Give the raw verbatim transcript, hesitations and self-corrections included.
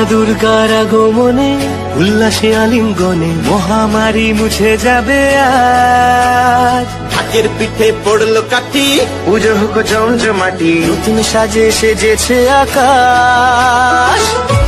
দুর্গার আগমনে উল্লাসে আলিঙ্গনে মহামারী মুছে যাবে আজ। ঢাকের পিঠে পড়লো কাঠি, পুজো হোক জমজমাটি, নতুন সাজে সেজেছে আকাশ।